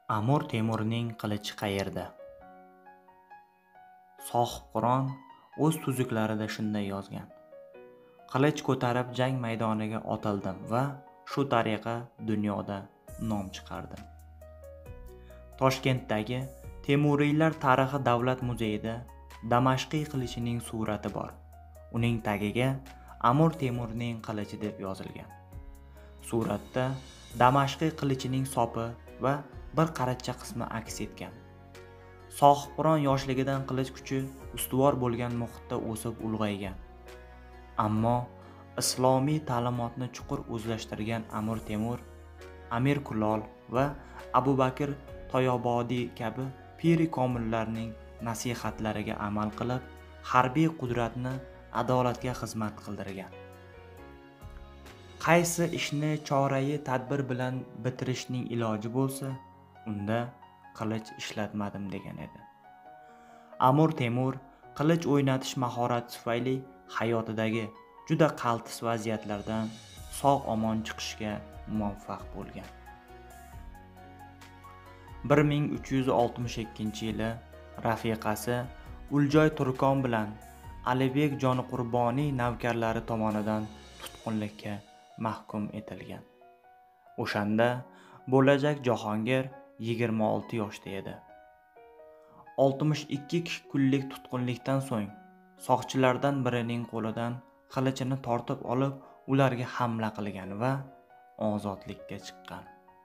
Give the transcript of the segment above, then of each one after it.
Amir Temurning qilichi qayerda? Soҳibqirон o'z tuzuklarida shunday yozgan. Qilich ko'tarib jang maydoniga otildim va shu tariqa dunyoda nom chiqardim. Toshkentdagi Temuriylar tarixi davlat muzeyida Damashqiy qilichining surati bor. Uning tagiga Amir Temurning qilichi deb yozilgan. Suratda Damashqiy qilichining sopi va bir qaracha qismi aks etgan. Soҳibqirón yoshligidan qilich kuchi ustuvor bo'lgan muhitda o'sib ulg'aygan. Ammo islomiy ta'limotni chuqur o'zlashtirgan Amir Temur, Amir Kulol va Abu Bakr Toyobodiy kabi piri komillarning nasihatlariga amal qilib, harbiy qudratni adolatga xizmat qildirgan. Qaysi ishni chorai tadbir bilan bitirishning iloji bo'lsa, unda qilich ishlatmadim degan edi. Amir Temur qilich o'ynatish mahorati tufayli hayotidagi juda qaltis vaziyatlardan sog'-omon chiqishga muvaffaq bo'lgan. 1362-yili rafiqasi Uljoy Turkon bilan Alibek Joniqurboniy navkarlari tomonidan tutqunlikka mahkum etilgan. O'shanda bo'lajak Jahongir 26 yoshda edi. 62 kunlik tutqunlikdan so'ng soqchilardan birining qo'lidan qilichini tortib olib, ularga hamla qilgan va ozodlikka chiqqan.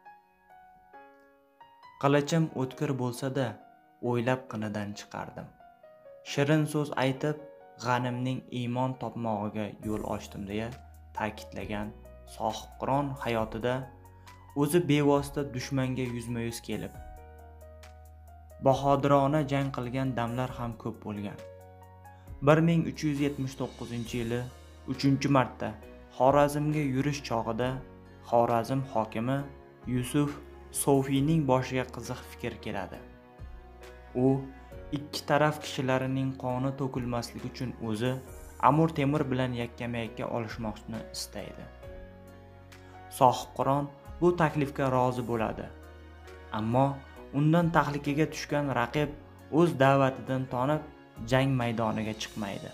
Qilichim o'tkir bo'lsa-da, o'ylab qinidan chiqardim. Shirin so'z aytib, g'animning iymon topmog'iga yo'l ochdim deya ta'kidlagan Soҳibqirón hayotida o'zi bevosita dushmanga yuzma-yuz kelib, bahodirona jang qilgan damlar ham ko'p bo'lgan. 1379-yili 3-marta Xorazmga yurish chog'ida Xorazm hokimi Yusuf Sofiyning boshiga qiziq fikr keladi. U ikki taraf kishilarining qoni to'kilmasligi uchun o'zi Amir Temur bilan yakkama-yakka olishmoqni istaydi. Soҳibqirón bu taklifga rozi bo'ladi. Ammo undan tahlikaga tushgan raqib o'z da'vatidan tonib jang maydoniga chiqmaydi.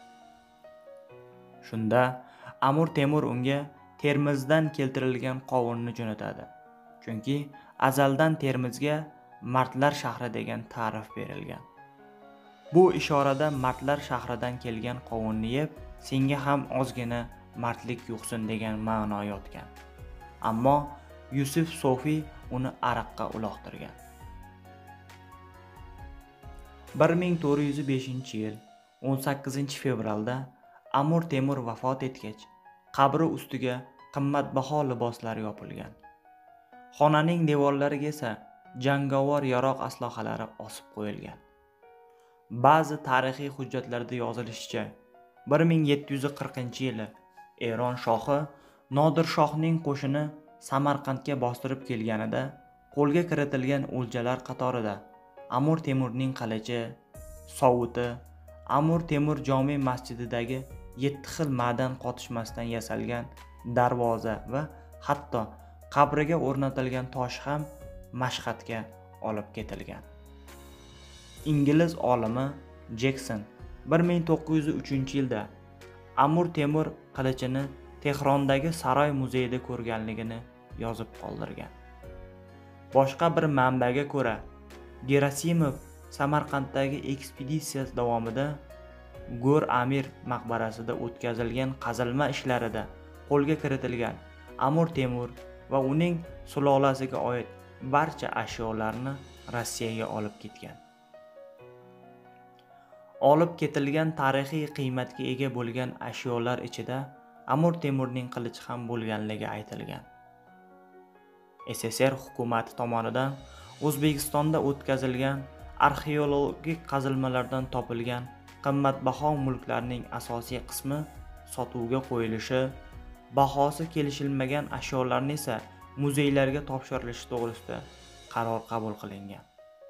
Shunda Amir Temur unga Termizdan keltirilgan qovunni jo'natadi. Chunki azaldan Termizga Mardlar shahri degan ta'rif berilgan. Bu ishorada Mardlar shahridan kelgan qovunni yeb, senga ham ozgina mardlik yo'qsin degan ma'no yotgan. Ammo Yusuf Sofiy uni ariqqa uloqtirgan. 1405-yil 18-fevralda Amir Temur vafot etgach, qabri ustiga qimmatbaho liboslar yopilgan. Xonaning devorlariga esa jangovar yaroq aslohalari osib qo'yilgan. Ba'zi tarixiy hujjatlarda yozilishicha, 1740-yili Eron shohi Nodir shohning qo'shini Samarqandga bostirib kelganida qo'lga kiritilgan o'ljalar qatorida Amir Temurning qilichi, sovuti, Amir Temur jome masjididagi 7 xil ma'dan qotishmasdan yasalgan darvoza va hatto qabriga o'rnatilgan tosh ham Mashhadga olib ketilgan. Ingliz olimi Jackson 1903-yilda Amir Temur qilichini Tehrondagi saroy muzeyida ko'rganligini yozib qoldirgan. Boshqa bir manbaga ko'ra, Gerasimov Samarqanddagi ekspeditsiyasi davomida Go'r Amir maqbarasida o'tkazilgan qazilma ishlarida qo'lga kiritilgan Amir Temur va uning sulolasiga oid barcha ashyolarni Rossiyaga olib ketgan. Olib ketilgan tarixiy qiymatga ega bo'lgan ashyolar ichida Amir Temurning qilichi ham bo'lganligi aytilgan. SSR hukumati tomonidan O'zbekistonda o'tkazilgan arxeologik qazilmalardan topilgan qimmatbaho mulklarning asosiy qismi sotuvga qo'yilishi, bahosi kelishilmagan ashyolarni esa muzeylarga topshirilishi to'g'risida qaror qabul qilingan.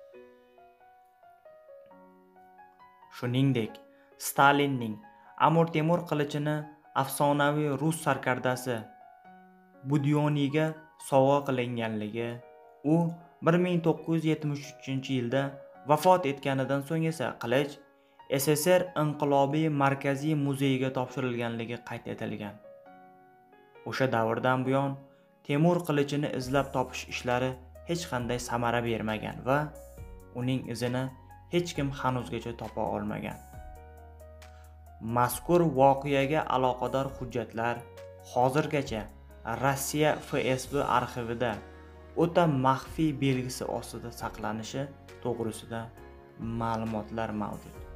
Shuningdek, Stalinning Amir Temur qilichini afsonaviy rus sarkardasi Budyoniga sovg'a qilinganligi, u 1973-yilda vafot etganidan so'ng esa Qilich SSR Inqilobiy Markaziy muzeyiga topshirilganligi qayd etilgan. O'sha davrdan buyon Temur qilichini izlab topish ishlari hech qanday samara bermagan va uning izini hech kim hanuzgacha topa olmagan. Mazkur voqeaga aloqador hujjatlar hozirgacha Rossiya FSB arxivida o'ta maxfiy belgisi ostida saqlanishi to'g'risida ma'lumotlar mavjud.